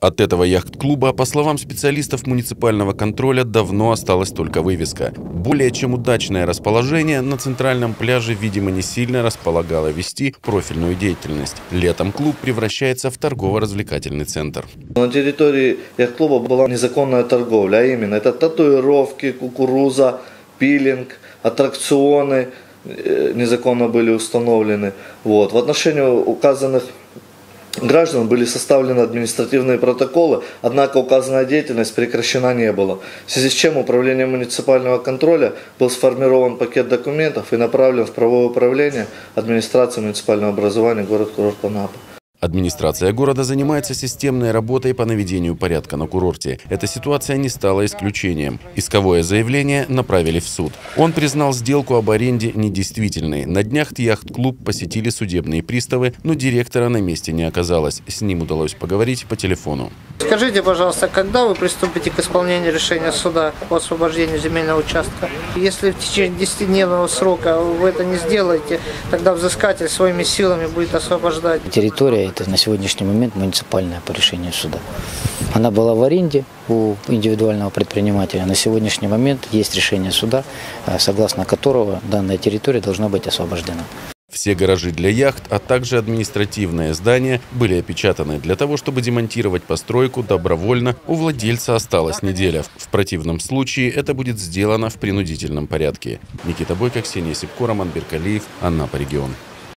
От этого яхт-клуба, по словам специалистов муниципального контроля, давно осталась только вывеска. Более чем удачное расположение на центральном пляже, видимо, не сильно располагало вести профильную деятельность. Летом клуб превращается в торгово-развлекательный центр. На территории яхт-клуба была незаконная торговля, а именно это татуировки, кукуруза, пилинг, аттракционы незаконно были установлены. В отношении указанных граждан были составлены административные протоколы, однако указанная деятельность прекращена не была. В связи с чем управлением муниципального контроля был сформирован пакет документов и направлен в правовое управление администрации муниципального образования город-курорт Анапа. Администрация города занимается системной работой по наведению порядка на курорте. Эта ситуация не стала исключением. Исковое заявление направили в суд. Он признал сделку об аренде недействительной. На днях яхт-клуб посетили судебные приставы, но директора на месте не оказалось. С ним удалось поговорить по телефону. Скажите, пожалуйста, когда вы приступите к исполнению решения суда по освобождению земельного участка? Если в течение 10-дневного срока вы это не сделаете, тогда взыскатель своими силами будет освобождать. Территория это на сегодняшний момент муниципальная по решению суда. Она была в аренде у индивидуального предпринимателя. На сегодняшний момент есть решение суда, согласно которого данная территория должна быть освобождена. Все гаражи для яхт, а также административные здания были опечатаны. Для того, чтобы демонтировать постройку добровольно, у владельца осталась неделя. В противном случае это будет сделано в принудительном порядке. Никита Бойко, Ксения Сипко, Роман Беркалиев, Анапа регион.